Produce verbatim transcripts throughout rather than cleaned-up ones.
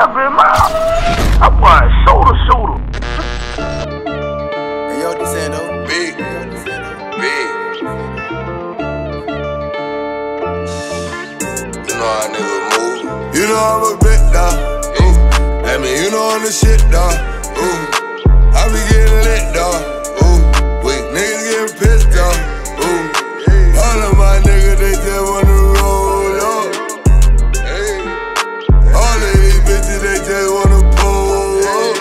Damn, man, that boy a shooter, shooter. Hey, yo, DeSando. Big, big. You know how niggas move. You know I'm a big dog. Ooh. I mean, you know I'm the shit dog. Ooh. I be getting lit dog. Ooh. Weak niggas getting pissed off. Ooh. All of my niggas, they just wanna roll up. All of these bitches, they just wanna pull up.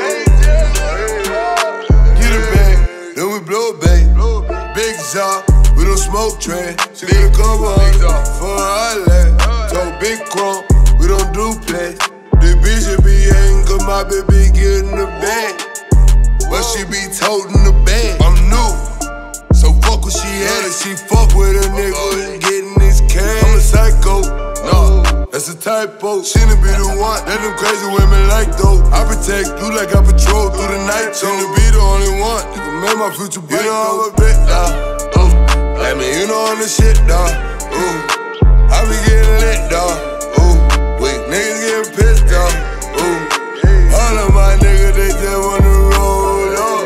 Get it back, then we blow it back. Big Zop, we don't smoke trash. Big come on for a island. So big crump, we don't do play. The bitch should be hating cause my baby getting the bag. But she be toting the bag. I'm new, so fuck what she had. If she fuck with a nigga getting this cash. I'm a psycho, no, that's a typo. Shouldn't be the one that them crazy women like though. I protect you like I patrol through the night. Shouldn't be the only one that can make my future bright. You know I'm a bit dog. Ooh, I mean you know I'm the shit dog. Ooh, I be getting lit dog. Ooh, weak niggas getting pissed off. Ooh, all of my niggas they just wanna roll up.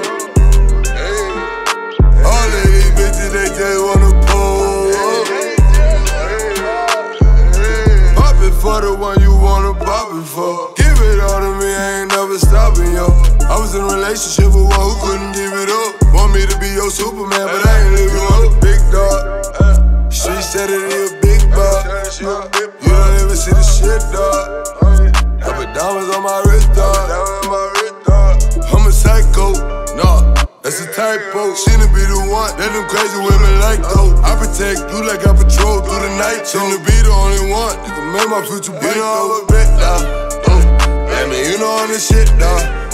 All of these bitches they just wanna pull up. Pop it for the one you wanna pop it for. Give it all to me, I ain't never stopping, yo. I was in a relationship with one who couldn't give it up. Want me to be your Superman, but I ain't living up. Big dog, she said it is a big dog. You don't even see the shit, dog. I put diamonds on my wrist, dog. I'm a psycho, nah, that's a typo. Shouldn't be the one that them crazy women like though. I protect you like I patrol through the night. Shouldn't be the only one that can make my future bright though. You know I'm a big dog. I mean you know I'm the shit, dog.